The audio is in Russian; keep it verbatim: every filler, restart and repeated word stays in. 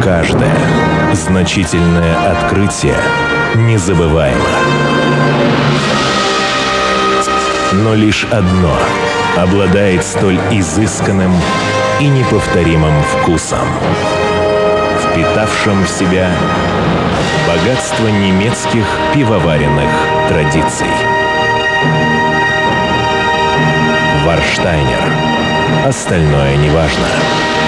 Каждое значительное открытие незабываемо. Но лишь одно обладает столь изысканным и неповторимым вкусом, впитавшим в себя богатство немецких пивоваренных традиций. Варштайнер. Остальное неважно.